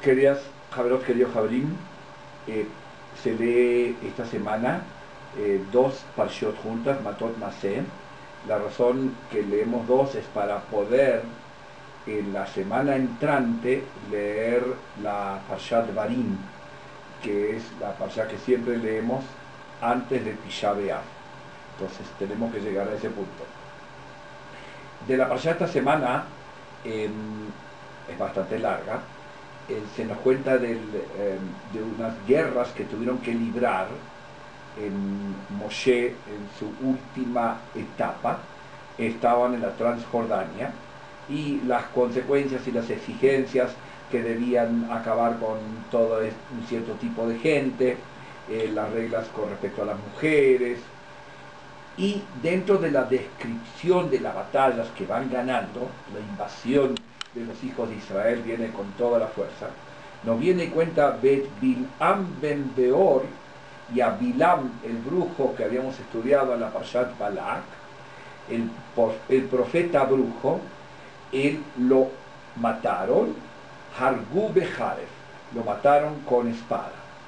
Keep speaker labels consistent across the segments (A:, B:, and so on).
A: Queridos Jabrín, se lee esta semana dos parshiot juntas, Matot Maseh. La razón que leemos dos es para poder en la semana entrante leer la Parshat Devarim, que es la parsha que siempre leemos antes de Tisha B'Av. Entonces tenemos que llegar a ese punto. De la parsha esta semana es bastante larga. Se nos cuenta de unas guerras que tuvieron que librar en Moshe en su última etapa. Estaban en la Transjordania y las consecuencias y las exigencias que debían acabar con todo un cierto tipo de gente, las reglas con respecto a las mujeres, y dentro de la descripción de las batallas que van ganando, la invasión de los hijos de Israel viene con toda la fuerza. Nos viene en cuenta Bet Bilam ben Beor y a Bilam, el brujo que habíamos estudiado en la Parshat Balak, el profeta brujo. Él lo mataron, Hargu Bejaref, lo mataron con espada.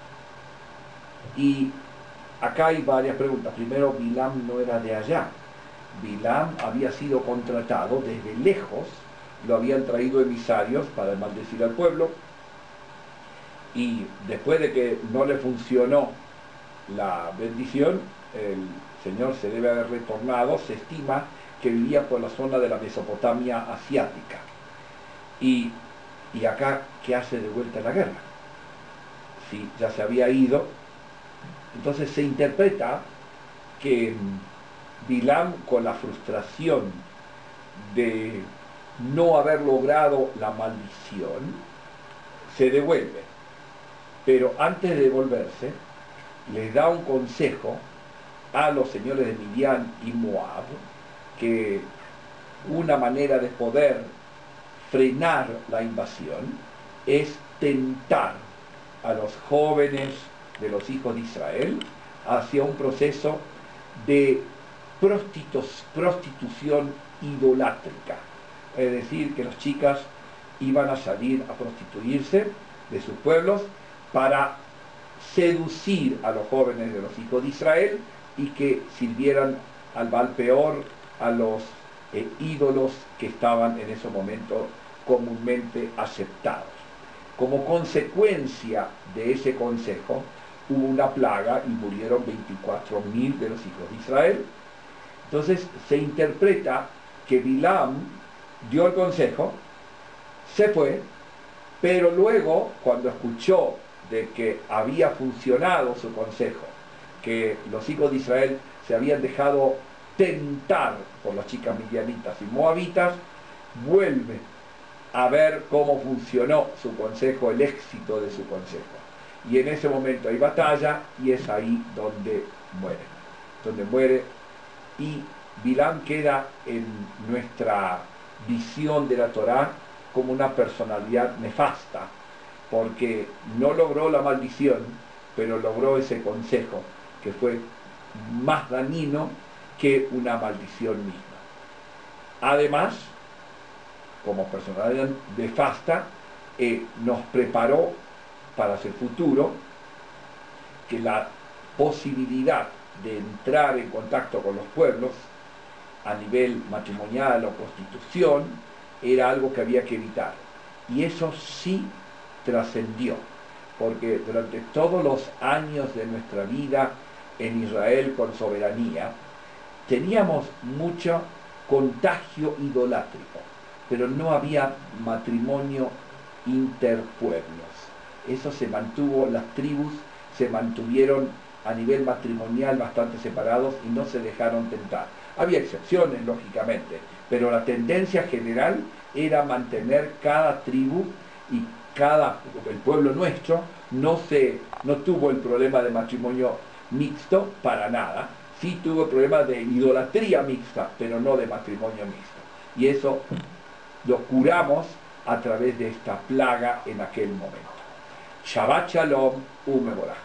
A: Y acá hay varias preguntas. Primero, Bilam no era de allá. Bilam había sido contratado desde lejos, lo habían traído emisarios para maldecir al pueblo, y después de que no le funcionó la bendición, el Señor se debe haber retornado. Se estima que vivía por la zona de la Mesopotamia asiática. Y acá, ¿qué hace de vuelta en la guerra? Si ya se había ido. Entonces se interpreta que Bilam, con la frustración de no haber logrado la maldición, se devuelve. Pero antes de devolverse, les da un consejo a los señores de Midian y Moab, que una manera de poder frenar la invasión es tentar a los jóvenes de los hijos de Israel hacia un proceso de prostitución idolátrica. Es decir, que las chicas iban a salir a prostituirse de sus pueblos para seducir a los jóvenes de los hijos de Israel y que sirvieran al Baal Peor, a los ídolos que estaban en ese momento comúnmente aceptados. Como consecuencia de ese consejo, hubo una plaga y murieron 24.000 de los hijos de Israel. Entonces se interpreta que Bilam dio el consejo, se fue, pero luego, cuando escuchó de que había funcionado su consejo, que los hijos de Israel se habían dejado tentar por las chicas midianitas y moabitas, vuelve a ver cómo funcionó su consejo, el éxito de su consejo. Y en ese momento hay batalla, y es ahí donde muere. Y Bilam queda en nuestra visión de la Torá como una personalidad nefasta, porque no logró la maldición, pero logró ese consejo que fue más dañino que una maldición misma. Además, como personalidad nefasta, nos preparó para el futuro, que la posibilidad de entrar en contacto con los pueblos a nivel matrimonial o prostitución era algo que había que evitar. Y eso sí trascendió, porque durante todos los años de nuestra vida en Israel con soberanía, teníamos mucho contagio idolátrico, pero no había matrimonio interpueblos. Eso se mantuvo, las tribus se mantuvieron a nivel matrimonial bastante separados y no se dejaron tentar. Había excepciones, lógicamente, pero la tendencia general era mantener cada tribu, y el pueblo nuestro no tuvo el problema de matrimonio mixto para nada. Sí tuvo el problema de idolatría mixta, pero no de matrimonio mixto. Y eso lo curamos a través de esta plaga en aquel momento. Shabbat Shalom, Umeborah.